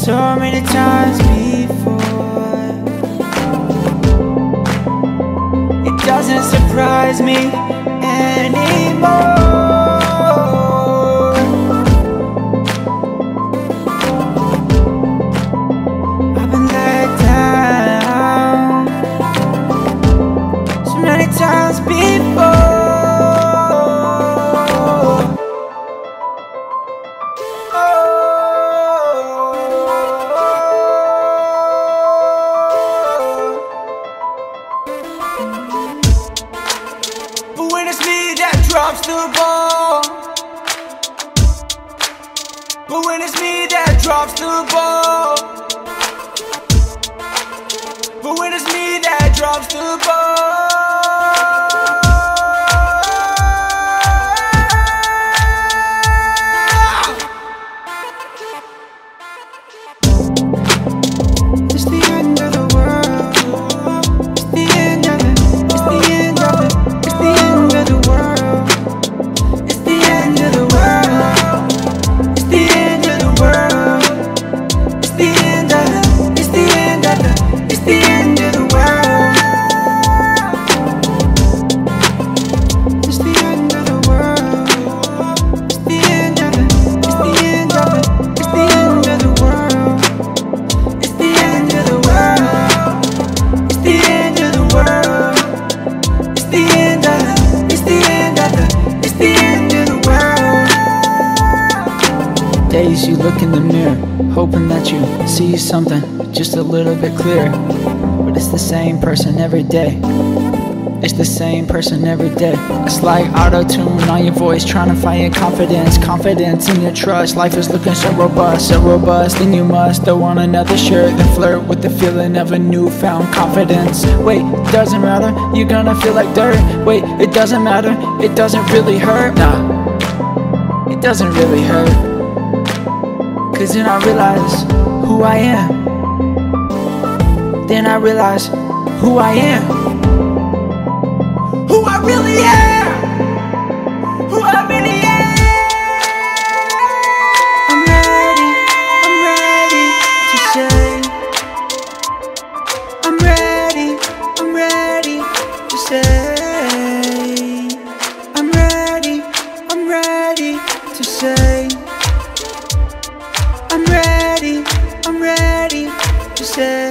so many times before. It doesn't surprise me anymore. I've been let down so many times before. But when it's me that drops the ball, but when it's me that drops the ball, but when it's me that drops the ball. It's the end of the world. It's the end of it. It's the end of it. It's the end of the world. It's the end of the world. It's the end of the world. It's the end of it. It's the end of it. It's the end of the world. It's the end of the world. It's the end of it. It's the end of it. It's the end of the world. It's the end of the world. It's the end of the world. It's the end of it. It's the end of it. It's the end of the world. Days you look in the mirror, hoping that you see something just a little bit clearer. But it's the same person every day. It's the same person every day. It's like auto-tune on your voice, trying to find your confidence. Confidence in your trust. Life is looking so robust, then you must throw on another shirt and flirt with the feeling of a newfound confidence. Wait, doesn't matter, you're gonna feel like dirt. Wait, it doesn't matter, it doesn't really hurt. Nah, it doesn't really hurt. Cause then I realize who I am. Then I realize who I am. Who I really am. Who I really am. I'm ready to say. I'm ready to say. I'm ready to say. I'm ready to say.